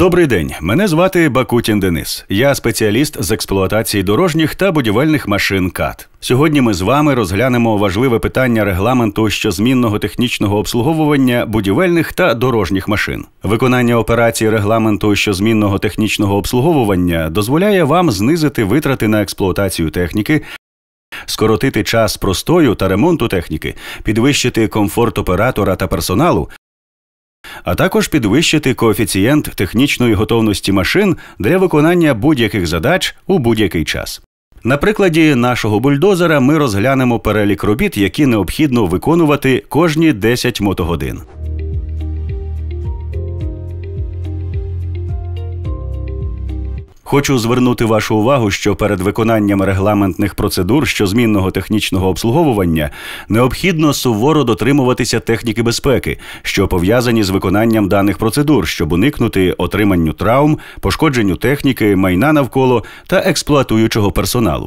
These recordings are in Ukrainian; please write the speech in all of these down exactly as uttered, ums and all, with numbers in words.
Добрий день, мене звати Бакутін Денис. Я спеціаліст з експлуатації дорожніх та будівельних машин КАТ. Сьогодні ми з вами розглянемо важливе питання регламенту щозмінного технічного обслуговування будівельних та дорожніх машин. Виконання операцій регламенту щозмінного технічного обслуговування дозволяє вам знизити витрати на експлуатацію техніки, скоротити час простою та ремонту техніки, підвищити комфорт оператора та персоналу, а також підвищити коефіцієнт технічної готовності машин для виконання будь-яких задач у будь-який час. На прикладі нашого бульдозера ми розглянемо перелік робіт, які необхідно виконувати кожні десять мотогодин. Хочу звернути вашу увагу, що перед виконанням регламентних процедур щозмінного технічного обслуговування необхідно суворо дотримуватися техніки безпеки, що пов'язані з виконанням даних процедур, щоб уникнути отриманню травм, пошкодженню техніки, майна навколо та експлуатуючого персоналу.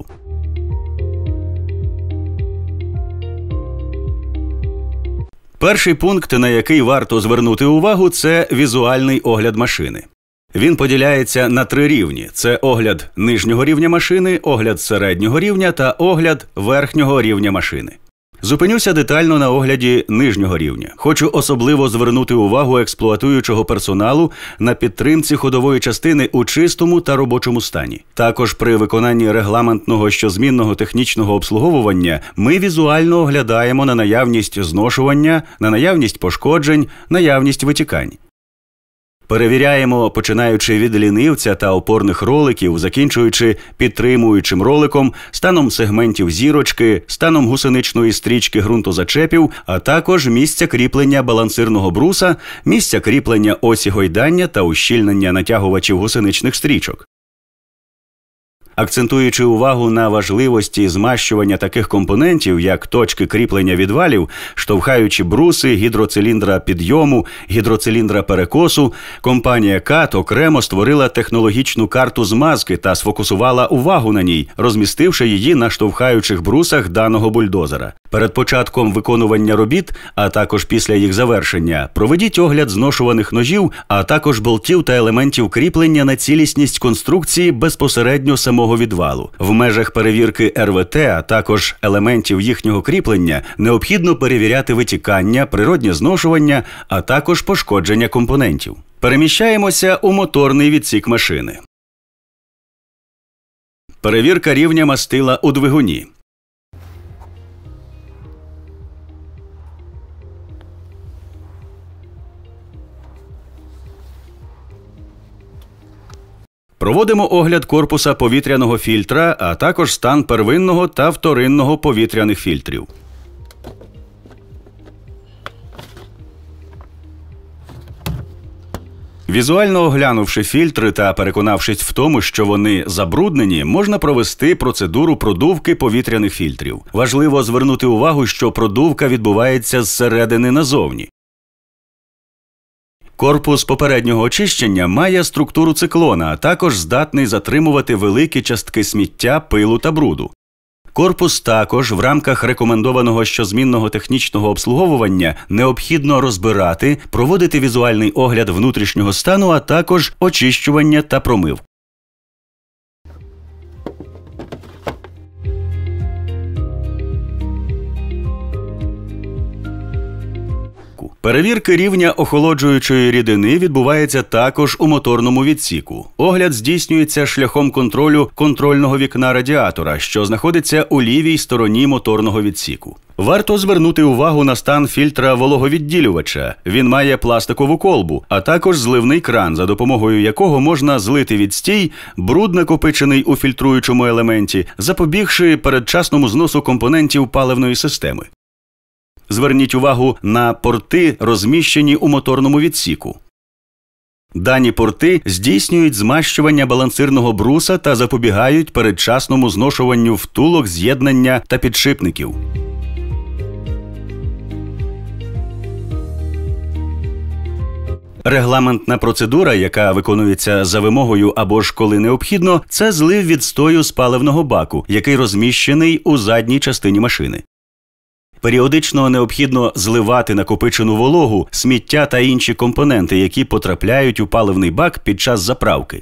Перший пункт, на який варто звернути увагу, це візуальний огляд машини. Він поділяється на три рівні – це огляд нижнього рівня машини, огляд середнього рівня та огляд верхнього рівня машини. Зупинюся детально на огляді нижнього рівня. Хочу особливо звернути увагу експлуатуючого персоналу на підтримці ходової частини у чистому та робочому стані. Також при виконанні регламентного щозмінного технічного обслуговування ми візуально оглядаємо на наявність зношування, на наявність пошкоджень, наявність витікань. Перевіряємо, починаючи від лінивця та опорних роликів, закінчуючи підтримуючим роликом, станом сегментів зірочки, станом гусеничної стрічки ґрунтозачепів, а також місця кріплення балансирного бруса, місця кріплення осі гойдання та ущільнення натягувачів гусеничних стрічок. Акцентуючи увагу на важливості змащування таких компонентів, як точки кріплення відвалів, штовхаючі бруси, гідроциліндра підйому, гідроциліндра перекосу, компанія КАТ окремо створила технологічну карту змазки та сфокусувала увагу на ній, розмістивши її на штовхаючих брусах даного бульдозера. Перед початком виконування робіт, а також після їх завершення, проведіть огляд зношуваних ножів, а також болтів та елементів кріплення на цілісність конструкції безпосередньо самого відвалу. В межах перевірки ер ве те, а також елементів їхнього кріплення, необхідно перевіряти витікання, природнє зношування, а також пошкодження компонентів. Переміщаємося у моторний відсік машини. Перевірка рівня мастила у двигуні. Проводимо огляд корпуса повітряного фільтра, а також стан первинного та вторинного повітряних фільтрів. Візуально оглянувши фільтри та переконавшись в тому, що вони забруднені, можна провести процедуру продувки повітряних фільтрів. Важливо звернути увагу, що продувка відбувається зсередини назовні. Корпус попереднього очищення має структуру циклона, а також здатний затримувати великі частки сміття, пилу та бруду. Корпус також в рамках рекомендованого щозмінного технічного обслуговування необхідно розбирати, проводити візуальний огляд внутрішнього стану, а також очищування та промивку. Перевірка рівня охолоджуючої рідини відбувається також у моторному відсіку. Огляд здійснюється шляхом контролю контрольного вікна радіатора, що знаходиться у лівій стороні моторного відсіку. Варто звернути увагу на стан фільтра вологовідділювача. Він має пластикову колбу, а також зливний кран, за допомогою якого можна злити відстій, бруд, накопичений у фільтруючому елементі, запобігши передчасному зносу компонентів паливної системи. Зверніть увагу на порти, розміщені у моторному відсіку. Дані порти здійснюють змащування балансирного бруса та запобігають передчасному зношуванню втулок, з'єднання та підшипників. Регламентна процедура, яка виконується за вимогою або ж коли необхідно, це злив відстою з паливного баку, який розміщений у задній частині машини. Періодично необхідно зливати накопичену вологу, сміття та інші компоненти, які потрапляють у паливний бак під час заправки.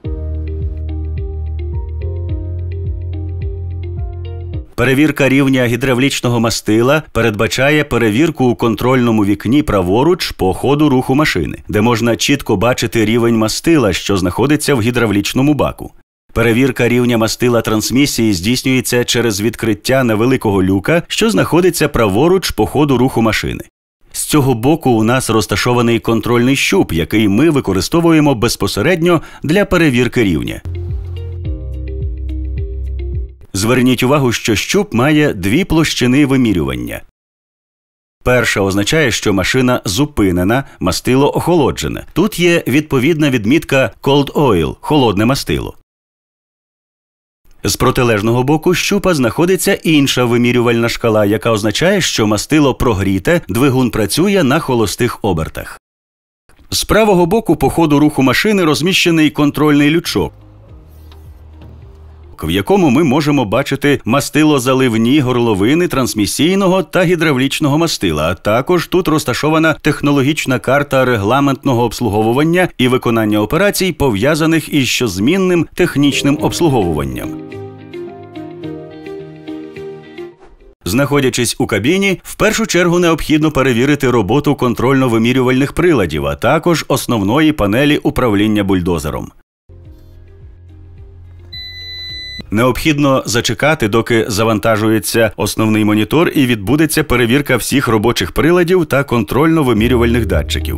Перевірка рівня гідравлічного мастила передбачає перевірку у контрольному вікні праворуч по ходу руху машини, де можна чітко бачити рівень мастила, що знаходиться в гідравлічному баку. Перевірка рівня мастила трансмісії здійснюється через відкриття невеликого люка, що знаходиться праворуч по ходу руху машини. З цього боку у нас розташований контрольний щуп, який ми використовуємо безпосередньо для перевірки рівня. Зверніть увагу, що щуп має дві площини вимірювання. Перша означає, що машина зупинена, мастило охолоджене. Тут є відповідна відмітка «Cold Oil» – холодне мастило. З протилежного боку щупа знаходиться інша вимірювальна шкала, яка означає, що мастило прогріте, двигун працює на холостих обертах. З правого боку по ходу руху машини розміщений контрольний лючок, в якому ми можемо бачити мастилозаливні горловини трансмісійного та гідравлічного мастила, а також тут розташована технологічна карта регламентного обслуговування і виконання операцій, пов'язаних із щозмінним технічним обслуговуванням. Знаходячись у кабіні, в першу чергу необхідно перевірити роботу контрольно-вимірювальних приладів, а також основної панелі управління бульдозером. Необхідно зачекати, доки завантажується основний монітор і відбудеться перевірка всіх робочих приладів та контрольно-вимірювальних датчиків.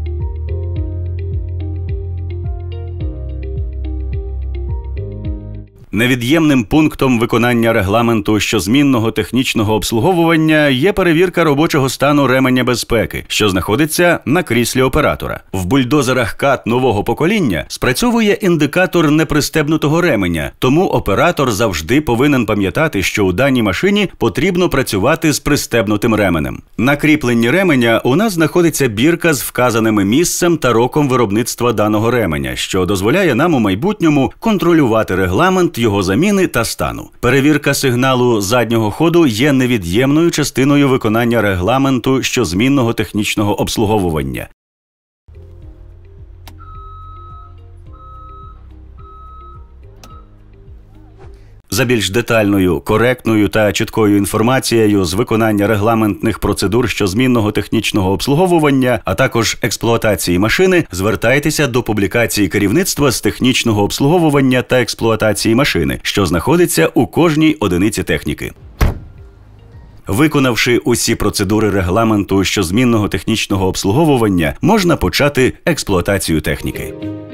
Невід'ємним пунктом виконання регламенту щозмінного технічного обслуговування є перевірка робочого стану ременя безпеки, що знаходиться на кріслі оператора. В бульдозерах кат нового покоління спрацьовує індикатор непристебнутого ременя, тому оператор завжди повинен пам'ятати, що у даній машині потрібно працювати з пристебнутим ременем. На кріпленні ременя у нас знаходиться бірка з вказаними місцем та роком виробництва даного ременя, що дозволяє нам у майбутньому контролювати регламент його заміни та стану. Перевірка сигналу заднього ходу є невід'ємною частиною виконання регламенту щозмінного технічного обслуговування. За більш детальною, коректною та чіткою інформацією з виконання регламентних процедур щозмінного технічного обслуговування, а також експлуатації машини, звертайтеся до публікації керівництва з технічного обслуговування та експлуатації машини, що знаходиться у кожній одиниці техніки. Виконавши усі процедури регламенту щозмінного технічного обслуговування, можна почати експлуатацію техніки.